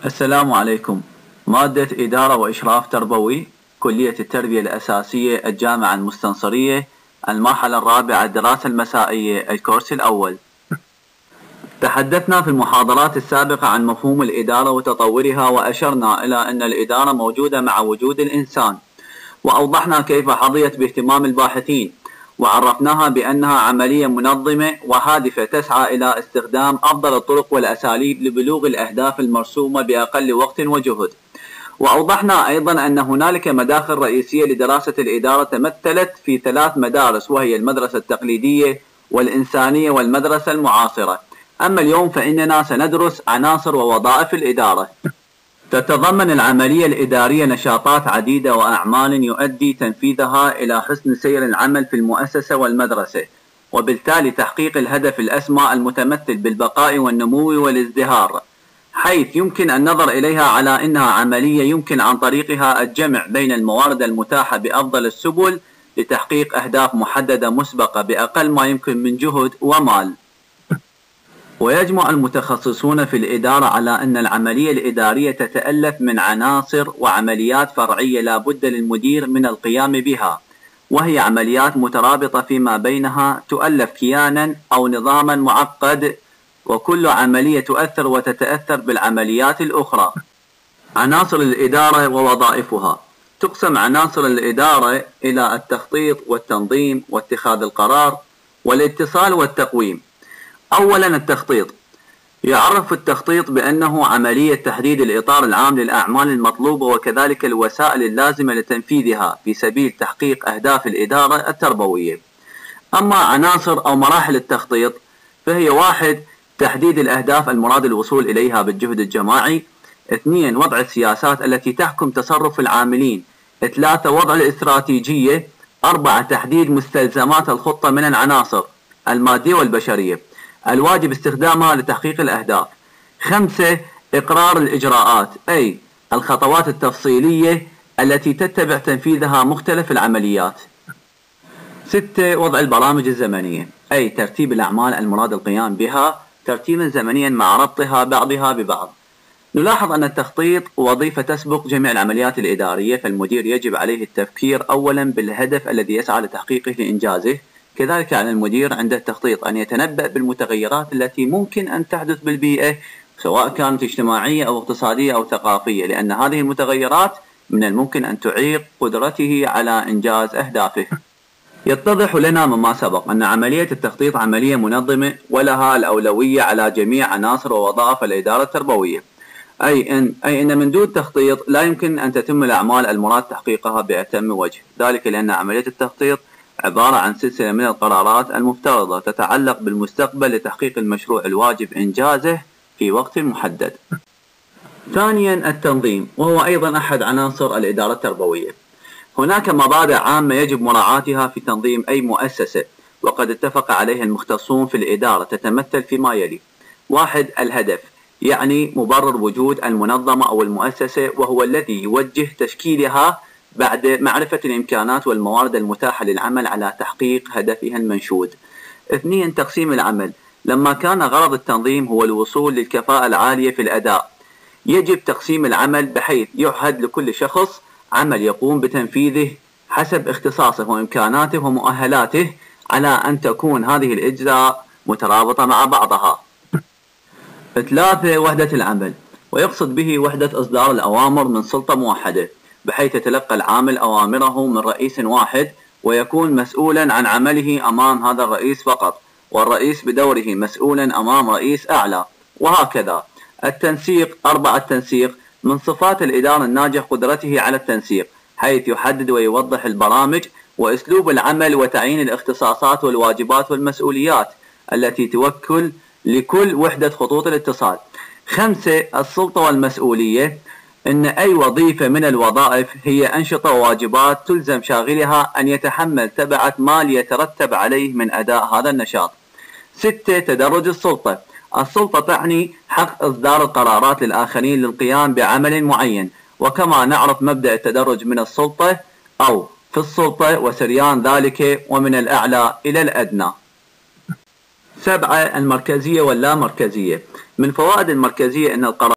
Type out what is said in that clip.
السلام عليكم. مادة إدارة وإشراف تربوي، كلية التربية الأساسية، الجامعة المستنصرية، المرحلة الرابعة، الدراسة المسائية، الكورس الأول. تحدثنا في المحاضرات السابقة عن مفهوم الإدارة وتطورها، وأشرنا إلى أن الإدارة موجودة مع وجود الإنسان، وأوضحنا كيف حظيت باهتمام الباحثين، وعرفناها بأنها عملية منظمة وهادفة تسعى إلى استخدام أفضل الطرق والأساليب لبلوغ الأهداف المرسومة بأقل وقت وجهد. وأوضحنا أيضا أن هنالك مداخل رئيسية لدراسة الإدارة تمثلت في 3 مدارس، وهي المدرسة التقليدية والإنسانية والمدرسة المعاصرة. أما اليوم فإننا سندرس عناصر ووظائف الإدارة. تتضمن العملية الإدارية نشاطات عديدة وأعمال يؤدي تنفيذها إلى حسن سير العمل في المؤسسة والمدرسة، وبالتالي تحقيق الهدف الأسمى المتمثل بالبقاء والنمو والازدهار، حيث يمكن النظر إليها على أنها عملية يمكن عن طريقها الجمع بين الموارد المتاحة بأفضل السبل لتحقيق أهداف محددة مسبقة بأقل ما يمكن من جهد ومال. ويجمع المتخصصون في الإدارة على أن العملية الإدارية تتألف من عناصر وعمليات فرعية لا بد للمدير من القيام بها، وهي عمليات مترابطة فيما بينها تؤلف كيانا أو نظاما معقد، وكل عملية تؤثر وتتأثر بالعمليات الأخرى. عناصر الإدارة ووظائفها. تقسم عناصر الإدارة إلى التخطيط والتنظيم واتخاذ القرار والاتصال والتقويم. أولا التخطيط. يعرف التخطيط بأنه عملية تحديد الإطار العام للأعمال المطلوبة وكذلك الوسائل اللازمة لتنفيذها في سبيل تحقيق أهداف الإدارة التربوية. أما عناصر أو مراحل التخطيط فهي: 1. تحديد الأهداف المراد الوصول إليها بالجهد الجماعي. 2. وضع السياسات التي تحكم تصرف العاملين. 3. وضع الاستراتيجية. 4. تحديد مستلزمات الخطة من العناصر المادية والبشرية الواجب استخدامها لتحقيق الأهداف. 5. إقرار الإجراءات، أي الخطوات التفصيلية التي تتبع تنفيذها مختلف العمليات. 6. وضع البرامج الزمنية، أي ترتيب الأعمال المراد القيام بها ترتيبا زمنيا مع ربطها بعضها ببعض. نلاحظ أن التخطيط وظيفة تسبق جميع العمليات الإدارية، فالمدير يجب عليه التفكير أولا بالهدف الذي يسعى لتحقيقه لإنجازه. كذلك على المدير عند التخطيط أن يتنبأ بالمتغيرات التي ممكن أن تحدث بالبيئة، سواء كانت اجتماعية أو اقتصادية أو ثقافية، لأن هذه المتغيرات من الممكن أن تعيق قدرته على إنجاز أهدافه. يتضح لنا مما سبق أن عملية التخطيط عملية منظمة ولها الأولوية على جميع عناصر ووظائف الإدارة التربوية، أي أن من دون تخطيط لا يمكن أن تتم الأعمال المراد تحقيقها بأتم وجه، ذلك لأن عملية التخطيط عبارة عن سلسلة من القرارات المفترضة تتعلق بالمستقبل لتحقيق المشروع الواجب إنجازه في وقت محدد. ثانيا التنظيم، وهو أيضا أحد عناصر الإدارة التربوية. هناك مبادئ عامة يجب مراعاتها في تنظيم أي مؤسسة، وقد اتفق عليها المختصون في الإدارة، تتمثل فيما يلي: 1. الهدف، يعني مبرر وجود المنظمة أو المؤسسة، وهو الذي يوجه تشكيلها بعد معرفة الإمكانات والموارد المتاحة للعمل على تحقيق هدفها المنشود. 2. تقسيم العمل. لما كان غرض التنظيم هو الوصول للكفاءة العالية في الأداء، يجب تقسيم العمل بحيث يعهد لكل شخص عمل يقوم بتنفيذه حسب اختصاصه وإمكاناته ومؤهلاته، على أن تكون هذه الأجزاء مترابطة مع بعضها. 3. وحدة العمل، ويقصد به وحدة إصدار الأوامر من سلطة موحدة، بحيث يتلقى العامل أوامره من رئيس واحد ويكون مسؤولا عن عمله أمام هذا الرئيس فقط، والرئيس بدوره مسؤولا أمام رئيس أعلى، وهكذا. التنسيق. 4. التنسيق. من صفات الإدارة الناجح قدرته على التنسيق، حيث يحدد ويوضح البرامج وأسلوب العمل وتعيين الاختصاصات والواجبات والمسؤوليات التي توكل لكل وحدة خطوط الاتصال. 5. السلطة والمسؤولية، إن أي وظيفة من الوظائف هي أنشطة وواجبات تلزم شاغلها أن يتحمل تبعة ما يترتب عليه من أداء هذا النشاط. 6. تدرج السلطة. السلطة تعني حق إصدار القرارات للآخرين للقيام بعمل معين، وكما نعرف مبدأ التدرج من السلطة أو في السلطة وسريان ذلك ومن الأعلى إلى الأدنى. 7. المركزية واللامركزية. من فوائد المركزية أن القرار